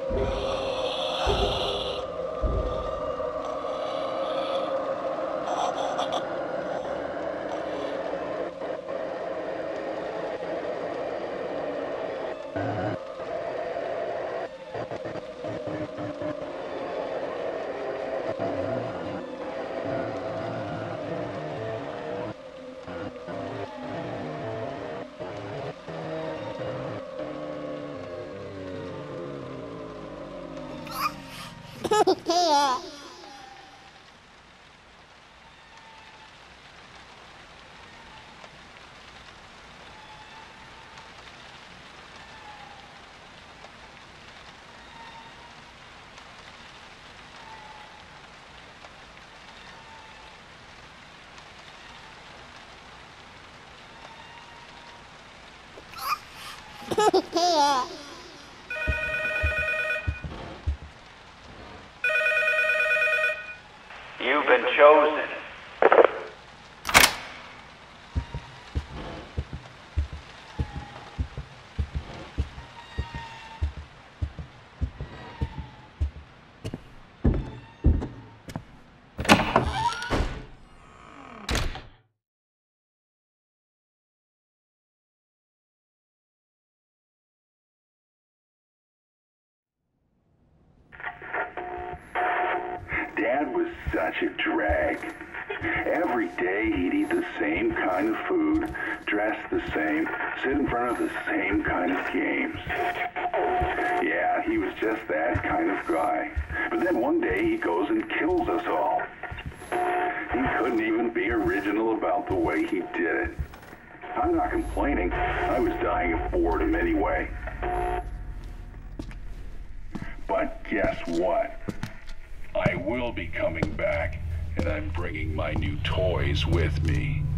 Yeah. Yeah. You've been chosen. Dad was such a drag. Every day he'd eat the same kind of food, dress the same, sit in front of the same kind of games. Yeah, he was just that kind of guy. But then one day he goes and kills us all. He couldn't even be original about the way he did it. I'm not complaining. I was dying of boredom anyway. But guess what? I will be coming back, and I'm bringing my new toys with me.